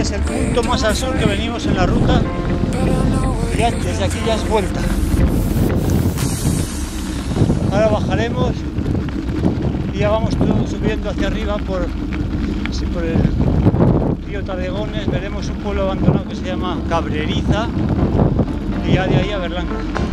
es el punto más al sur que venimos en la ruta. Ya, desde aquí ya es vuelta. Ahora bajaremos y ya vamos subiendo hacia arriba por el río Tardegones. Veremos un pueblo abandonado que se llama Cabreriza y ya de ahí a Berlanga.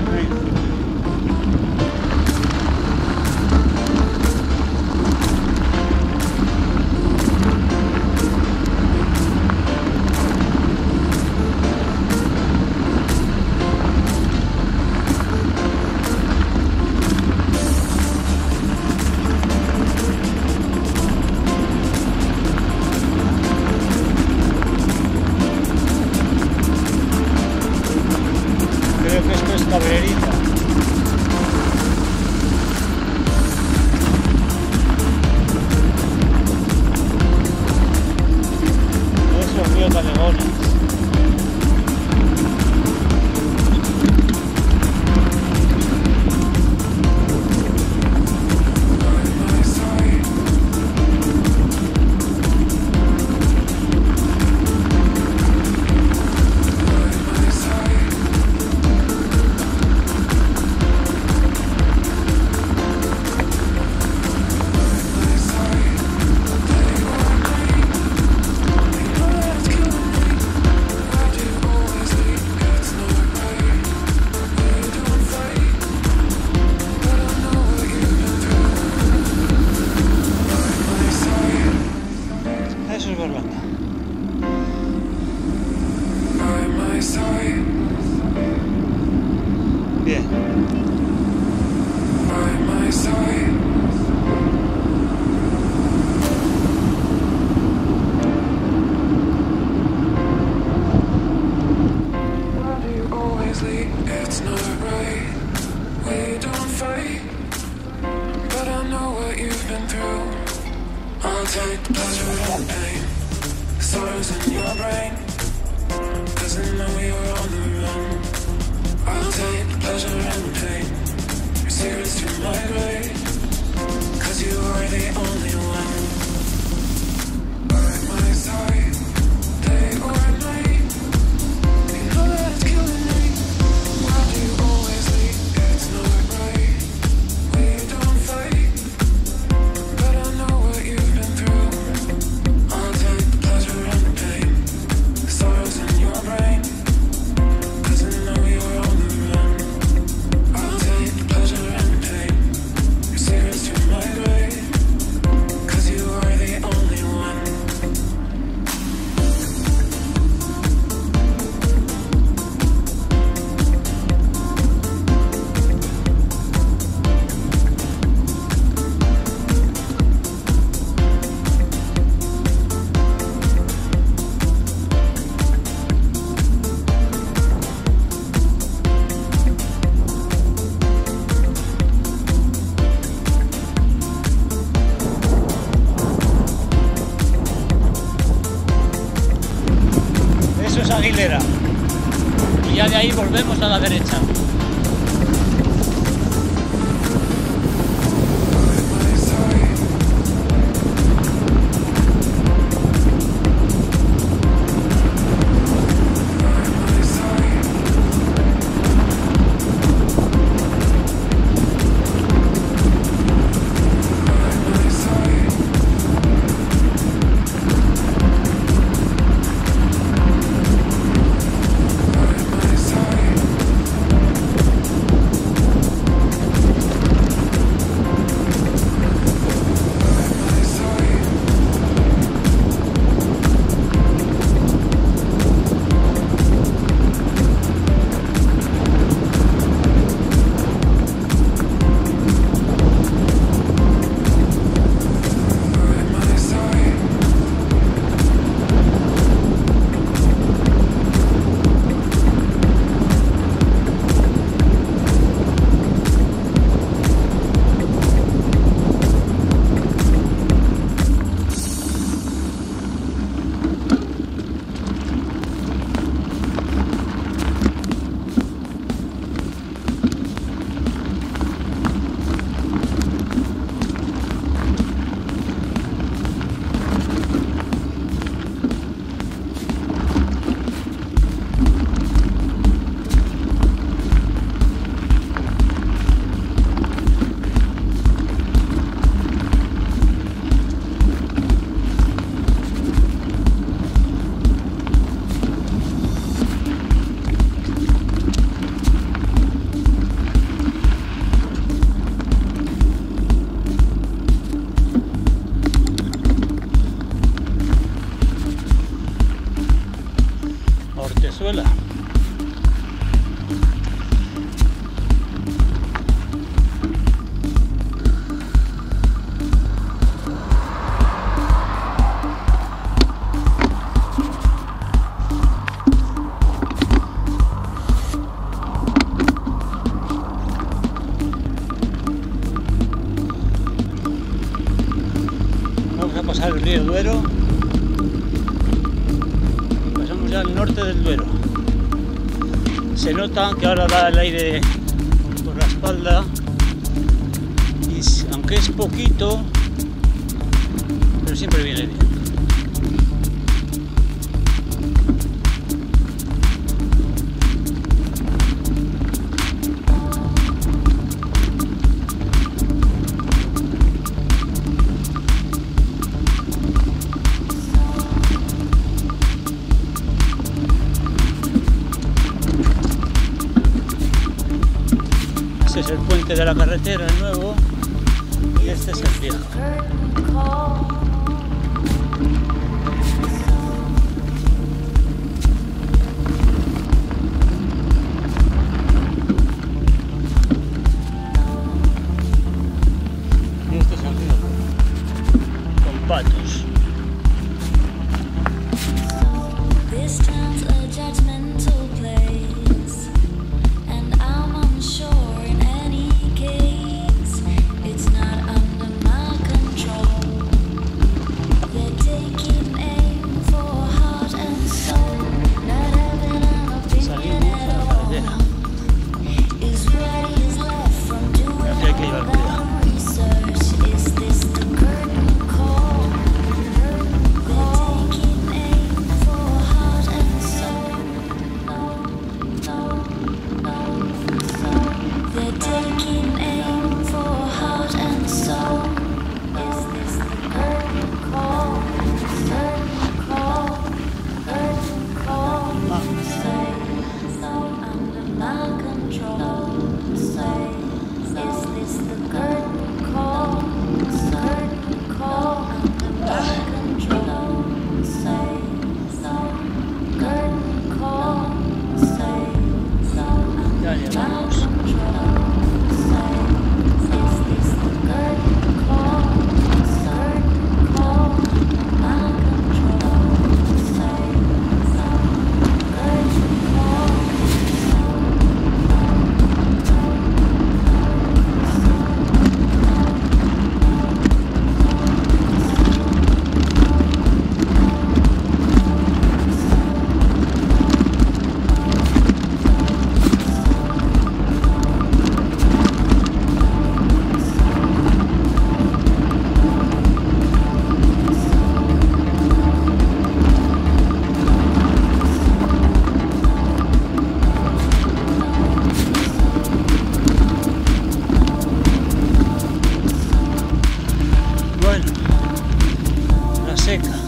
Creo que esto es Cabreriza. Eso es río Tardegones. Eso es Berlanga. Bien. It's not right, we don't fight, but I know what you've been through. I'll take the pleasure and pain, sorrows in your brain, cause I know you're on the run. I'll take the pleasure and pain, your secrets to my grave, cause you are the only one. By my side, day or night, you know that it's killing me. Why do you always leave? It's not right, we don't fight, but I know what you've been through. I'll take the pleasure and the pain, the sorrows in your brain, cause I know you're on the run. I'll take the pleasure and the pain, your secrets to my grave, cause you are the only one. Eso es Aguilera. Y ya de ahí volvemos a la derecha. Venezuela. Vamos a pasar el río Duero. Pasamos ya al norte del Duero. Se nota que ahora da el aire por la espalda y aunque es poquito, pero siempre viene bien. Este es el puente de la carretera, el nuevo, y este es el viejo. Y este es el río, con patos. Seca.